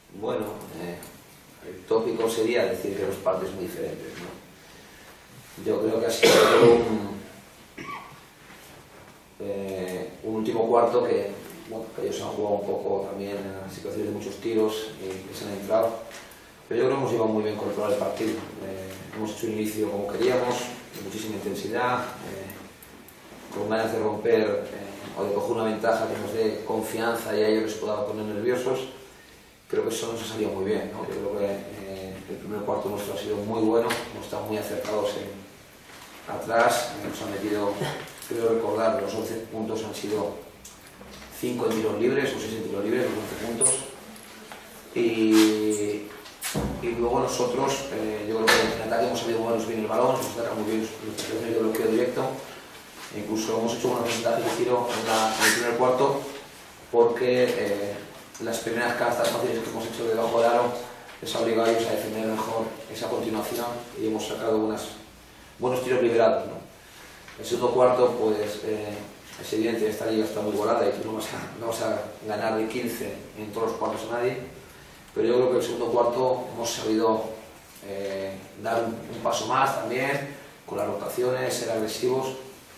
Bueno, el tópico sería decir que dos partes muy diferentes, ¿no? Yo creo que ha sido un último cuarto que, bueno, que ellos han jugado un poco también en situaciones de muchos tiros y que se han entrado, pero yo creo que hemos llevado muy bien controlar el partido. Hemos hecho un inicio como queríamos, de muchísima intensidad, con ganas de romper o de coger una ventaja que nos dé confianza y a ellos les pueda poner nerviosos. Creo que eso nos ha salido muy bien, ¿no? Yo creo que el primer cuarto nuestro ha sido muy bueno, hemos estado muy acertados atrás, nos han metido, creo recordar, los 11 puntos han sido 5 en tiros libres o 6 en tiros libres, los 11 puntos. Y luego nosotros, yo creo que en ataque hemos sabido movernos bien el balón, hemos sacado muy bien nuestras situaciones de bloqueo directo. Incluso hemos hecho un porcentaje de tiro en el primer cuarto porque las primeras canastas fáciles que hemos hecho debajo del aro les ha obligado a ellos a defender mejor esa continuación y hemos sacado buenos tiros liberados, ¿no? El segundo cuarto, pues es evidente que esta liga está muy volada y tú no vas a ganar de 15 en todos los cuartos a nadie, pero yo creo que el segundo cuarto hemos sabido dar un paso más también con las rotaciones, ser agresivos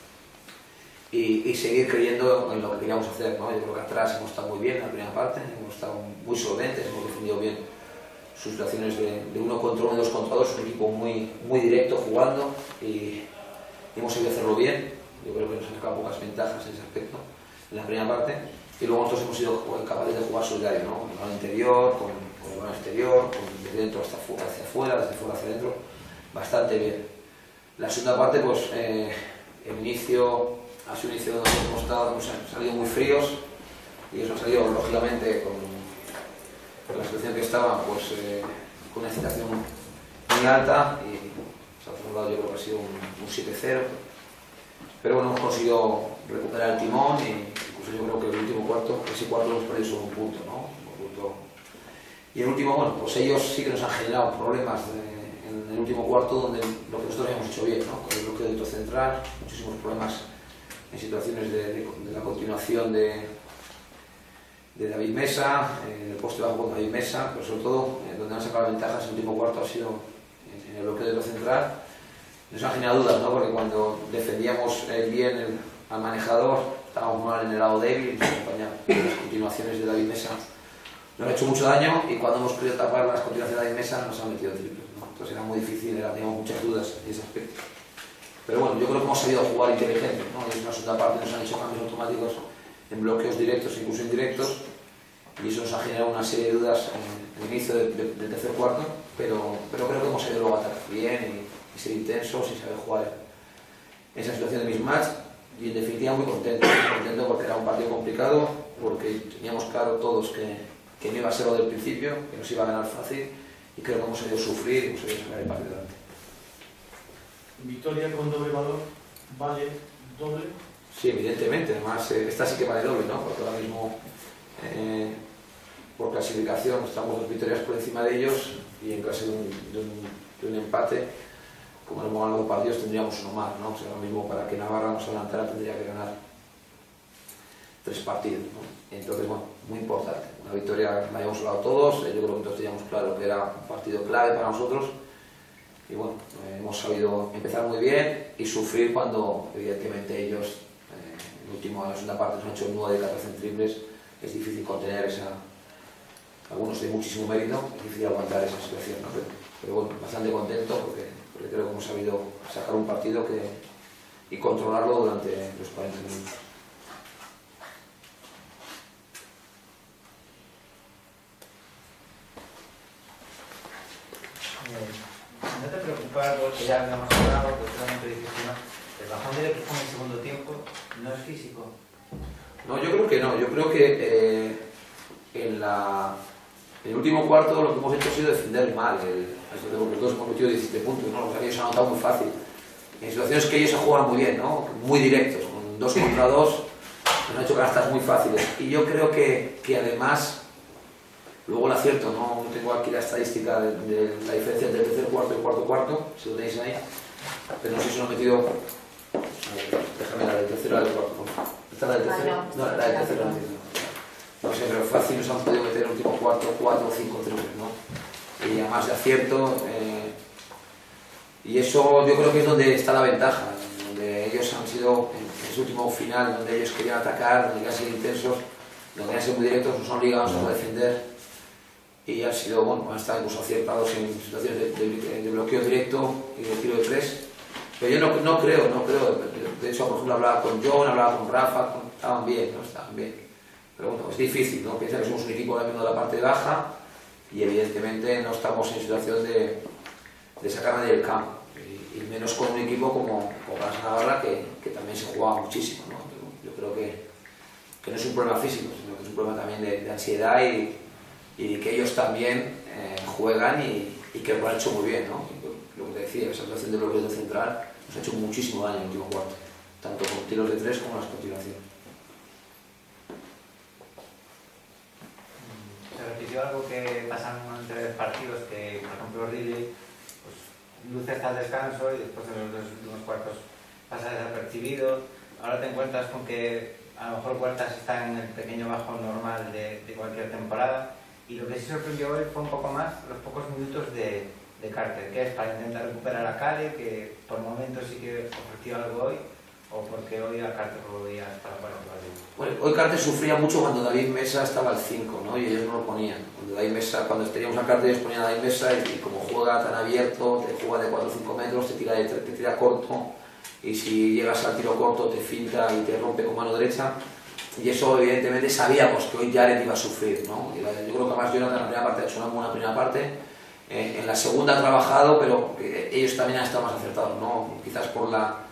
y seguir creyendo en lo que queríamos hacer, ¿no? Yo creo que atrás hemos estado muy bien en la primera parte, hemos estado muy solventes, hemos defendido bien sus situaciones de 1 contra 1 y 2 contra 2, un equipo muy directo jugando y hemos sabido hacerlo bien. Yo creo que nos han sacado pocas ventajas en ese aspecto en la primera parte y luego nosotros hemos sido capaces de jugar solidario, ¿no? Con el balón interior, con el balón exterior, de dentro hacia afuera, desde fuera hacia adentro, bastante bien. La segunda parte, pues el inicio ha sido un inicio donde hemos salido muy fríos y eso ha salido lógicamente con la situación que estaba, pues con una excitación muy alta y se ha formulado, yo creo que ha sido un 7-0, pero bueno, hemos conseguido recuperar el timón y incluso yo creo que el último cuarto, ese cuarto lo hemos perdido solo un punto, ¿no? Y el último, bueno, pues ellos sí que nos han generado problemas en el último cuarto donde lo que nosotros hemos hecho bien, ¿no? Con el bloqueo de central, muchísimos problemas en situaciones de la continuación de David Mesa, en el poste bajo con David Mesa, pero sobre todo donde han sacado ventajas en el último cuarto ha sido en el bloqueo de central. Nos han generado dudas, ¿no? Porque cuando defendíamos bien al manejador estábamos mal en el lado débil y nos acompañaban. Las continuaciones de David Mesa nos han hecho mucho daño y cuando hemos querido tapar las continuaciones de David Mesa nos han metido triples, ¿no? Entonces era muy difícil, teníamos muchas dudas en ese aspecto. Pero bueno, yo creo que hemos sabido jugar inteligente, ¿no? Y en una segunda parte nos han hecho cambios automáticos en bloqueos directos e incluso indirectos y eso nos ha generado una serie de dudas en el inicio del tercer cuarto, pero creo que hemos sabido luego atacar bien y ser intensos y saber jugar en esa situación de mismatch y en definitiva muy contento porque era un partido complicado, porque teníamos claro todos que no iba a ser lo del principio, que nos iba a ganar fácil y creo que hemos sabido sufrir y hemos sabido sacar el partido adelante. ¿Victoria con doble valor vale doble? Sí, evidentemente, además esta sí que vale doble, ¿no? Porque ahora mismo por clasificación estamos 2 victorias por encima de ellos y en caso de un empate, como hemos ganado partidos, tendríamos uno más, ¿no? O sea, ahora mismo para que Navarra nos adelantara tendría que ganar 3 partidos, ¿no? Entonces, bueno, muy importante. Una victoria que la hayamos hablado todos, yo creo que todos teníamos claro que era un partido clave para nosotros y bueno, hemos sabido empezar muy bien y sufrir cuando evidentemente ellos en la segunda parte nos han hecho 9 de 14 en triples. Es difícil contener algunos de muchísimo mérito, es difícil aguantar esa situación, ¿no? Pero bueno, bastante contento porque creo que hemos sabido sacar un partido y controlarlo durante los 40 minutos. ¿No te preocupa algo que ya habíamos hablado, que solamente dices no? El bajón del equipo en el segundo tiempo no es físico. No, yo creo que no. Yo creo que en el último cuarto lo que hemos hecho ha sido defender mal. Los dos hemos metido 17 puntos, ¿no? O sea, que ellos han anotado muy fácil. En situaciones que ellos se juegan muy bien, ¿no? Muy directos, con 2 contra 2, nos han hecho canastas muy fáciles. Y yo creo que además, luego el acierto, no tengo aquí la estadística de la diferencia entre el tercer cuarto y el cuarto cuarto, si lo tenéis ahí, pero no sé si lo he metido. Déjame la del tercero y la del cuarto. ¿Esta es la del tercero? No, la del tercero no. no sé, pero fácil nos han podido meter en el último cuarto 4 o 5 triples, ¿no? Y además de acierto, y eso yo creo que es donde está la ventaja, donde ellos han sido, en ese último final, donde ellos querían atacar, donde querían ser intensos, donde querían ser muy directos, nos han obligado a defender, y han sido, bueno, han estado incluso aciertados en situaciones de bloqueo directo y de tiro de 3. Pero yo no creo, de hecho, por ejemplo, hablaba con John, hablaba con Rafa, estaban bien, ¿no? Estaban bien. Pero bueno, es difícil, ¿no? Piensa que somos un equipo ahora mismo de la parte baja y evidentemente no estamos en situación de sacar a nadie del campo. Y menos con un equipo como Gran Navarra, que también se jugaba muchísimo, ¿no? Yo creo que no es un problema físico, sino que es un problema también de ansiedad y que ellos también juegan y que lo han hecho muy bien, ¿no? Lo que te decía, esa situación de bloqueo central nos ha hecho muchísimo daño en el último cuarto, tanto con tiros de 3 como las continuaciones. Se repitió algo que pasan entre los partidos, que por ejemplo Ridley pues, luce hasta el descanso y después en los últimos cuartos pasa desapercibido. Ahora te encuentras con que a lo mejor Huertas está en el pequeño bajo normal de cualquier temporada, y lo que sí sorprendió hoy fue un poco más los pocos minutos de Carter, que es para intentar recuperar a Cale, que por momentos sí que ofreció algo hoy, o porque hoy a Carter lo veías para jugar el partido. Bueno, hoy Carter sufría mucho cuando David Mesa estaba al 5, ¿no? Y ellos no lo ponían. Cuando teníamos a Carter, ellos ponían a David Mesa y como juega tan abierto, te juega de 4 o 5 metros, te tira corto, y si llegas al tiro corto te finta y te rompe con mano derecha. Y eso evidentemente sabíamos que hoy Jared iba a sufrir, ¿no? Yo creo que además Jonathan en la primera parte ha hecho una buena primera parte. En la segunda ha trabajado, pero ellos también han estado más acertados, ¿no? Quizás por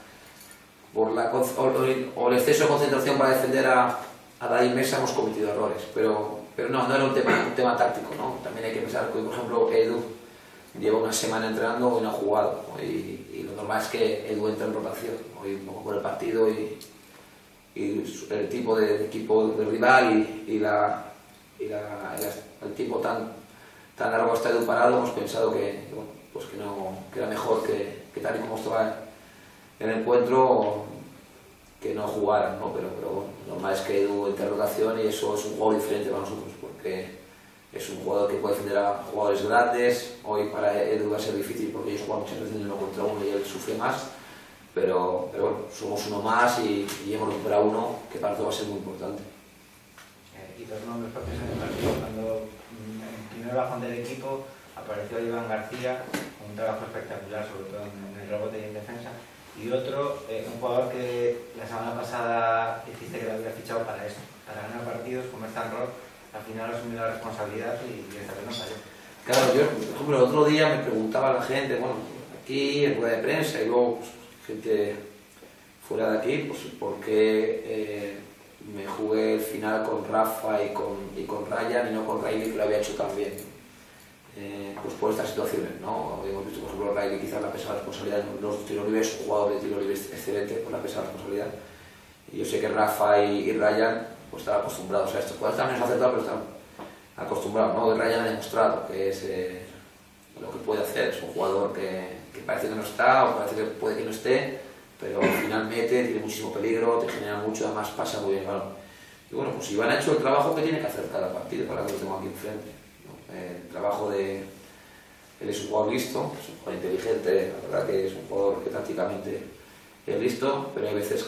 el exceso de concentración para defender a David Mesa hemos cometido errores, pero no era un tema táctico, ¿no? También hay que pensar que hoy, por ejemplo, Edu lleva una semana entrenando y no ha jugado, ¿no? Y lo normal es que Edu entre en rotación, hoy un poco por el partido y el tipo de equipo del rival y el tiempo tan largo hasta Edu parado, hemos pensado que era mejor que tal y como estaba en el encuentro que no jugaran, ¿no? Pero bueno, lo normal es que Edu entre en rotación y eso es un juego diferente para nosotros, porque es un jugador que puede defender a jugadores grandes. Hoy para Edu va a ser difícil porque ellos juegan muchas veces en 1 contra 1 y él sufre más, pero bueno, somos uno más y hemos recuperado uno que para todo va a ser muy importante. Y dos nombres propios en el partido, cuando en el primer bajón del equipo apareció Iván García con un trabajo espectacular, sobre todo en el rebote y en defensa, y otro, un jugador que la semana pasada dijiste que lo había fichado para eso, para ganar partidos, como es tan rock, al final asumió la responsabilidad y esta vez no salió. Claro, yo, por ejemplo, el otro día me preguntaba la gente, bueno, aquí en rueda de prensa y luego pues, gente fuera de aquí, pues por qué me jugué el final con Rafa y con Ryan y no con Riley, que lo había hecho tan bien. Pues por estas situaciones, ¿no? Hemos visto, por ejemplo, Riley quizás la pesada responsabilidad en los tiros libres, es un jugador de tiro libre excelente por la pesada responsabilidad. Y yo sé que Rafa y Ryan pues están acostumbrados a esto. Pues también se ha acertado, pero están acostumbrados, ¿no? Ryan ha demostrado que es lo que puede hacer, es un jugador que parece que no está o parece que puede que no esté, pero al final mete, tiene muchísimo peligro, te genera mucho, además pasa muy bien el balón. Y bueno, pues Iván ha hecho el trabajo que tiene que hacer cada partido, para que lo tengo aquí enfrente, ¿no? El trabajo de... Él es un jugador listo, es un jugador inteligente, la verdad que es un jugador que tácticamente es listo, pero hay veces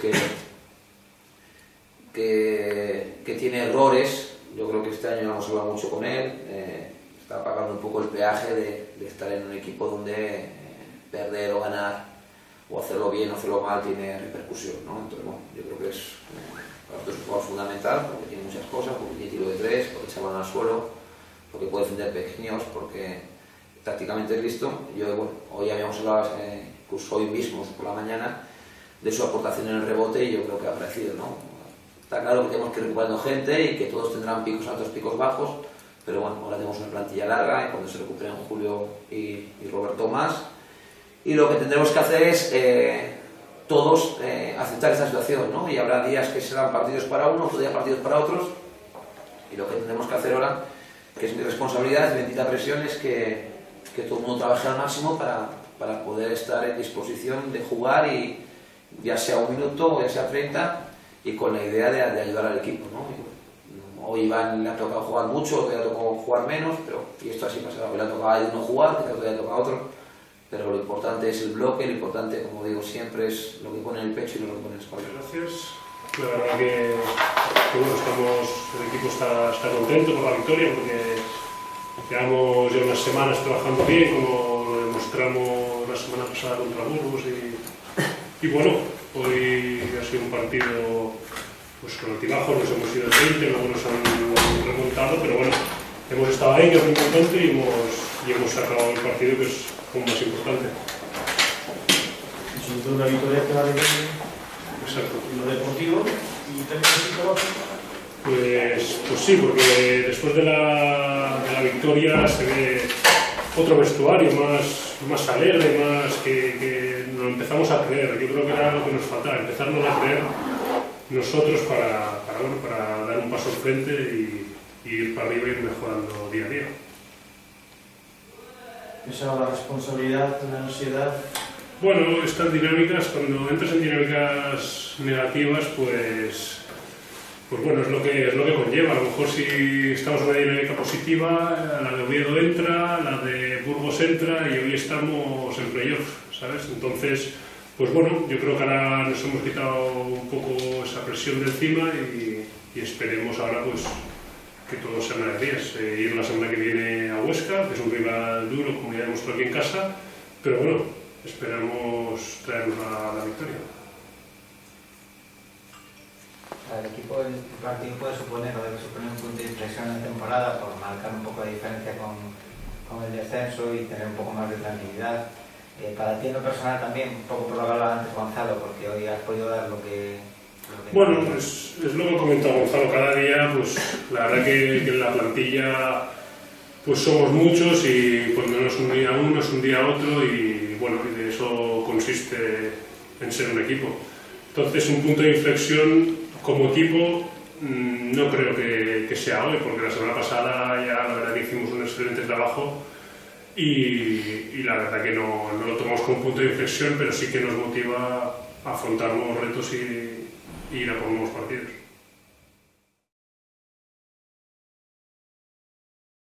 que tiene errores. Yo creo que este año hemos hablado mucho con él, está pagando un poco el peaje de estar en un equipo donde perder o ganar, o hacerlo bien o hacerlo mal, tiene repercusión, ¿no? Entonces, bueno, yo creo que para nosotros es un jugador fundamental, porque tiene muchas cosas, porque tiene tiro de 3, porque echa balón al suelo, porque puede defender pequeños, porque tácticamente es listo. Hoy habíamos hablado, incluso hoy mismo, por la mañana, de su aportación en el rebote y yo creo que ha aparecido, ¿no? Está claro que tenemos que ir recuperando gente y que todos tendrán picos altos, picos bajos, pero bueno, ahora tenemos una plantilla larga y cuando se recuperen Julio y Roberto más. Y lo que tendremos que hacer es todos aceptar esta situación, ¿no? Y habrá días que serán partidos para unos, otros días partidos para otros. Y lo que tendremos que hacer ahora, que es mi responsabilidad, es bendita presión, es que todo el mundo trabaje al máximo para poder estar en disposición de jugar, y ya sea 1 minuto o ya sea 30, y con la idea de ayudar al equipo, ¿no? hoy Iván le ha tocado jugar mucho, otro día le ha tocado jugar menos, pero, y esto así pasa, hoy le ha tocado a él no jugar, que otro día le toca a otro, pero lo importante es el bloque, lo importante, como digo siempre, es lo que pone en el pecho y lo que pone en la espalda. Gracias. La verdad que bueno, el equipo está contento con la victoria porque llevamos ya unas semanas trabajando bien, como lo demostramos la semana pasada contra Burgos y bueno, hoy ha sido un partido pues con altibajos, nos hemos ido de 20, luego nos han remontado, pero bueno, hemos estado ahí, que es muy importante, y hemos sacado el partido, que es como más importante. Y sobre todo una victoria que vale bien. Exacto. Y lo deportivo y también lo psicológico. Pues sí, porque después de la victoria se ve otro vestuario más alegre, más que nos empezamos a creer. Yo creo que era lo que nos faltaba, empezarnos a creer nosotros para dar un paso al frente y ir para arriba y ir mejorando día a día. Esa la responsabilidad, la ansiedad. Bueno, estas dinámicas, cuando entras en dinámicas negativas, pues bueno, es lo que conlleva. A lo mejor si estamos en una dinámica positiva, la de Oviedo entra, la de Burgos entra y hoy estamos en playoff, ¿sabes? Entonces, pues bueno, yo creo que ahora nos hemos quitado un poco esa presión de encima y esperemos ahora pues que todo sean alegrías. Ir la semana que viene a Huesca, que es un rival duro, como ya demostró aquí en casa, pero bueno, esperamos traernos la victoria. El equipo, el partido puede suponer o debe suponer un punto de inflexión en la temporada por marcar un poco de diferencia con el descenso y tener un poco más de tranquilidad. Para ti en lo personal también, un poco por lo que hablaba antes Gonzalo, porque hoy has podido dar lo que bueno, pues es lo que ha comentado Gonzalo, cada día, pues la verdad que en la plantilla pues somos muchos y pues no es un día uno, es un día otro y bueno, y de eso consiste en ser un equipo. Entonces un punto de inflexión como equipo no creo que sea hoy, porque la semana pasada ya la verdad que hicimos un excelente trabajo y la verdad que no lo tomamos como punto de inflexión, pero sí que nos motiva a afrontar nuevos retos y ir a por nuevos partidos.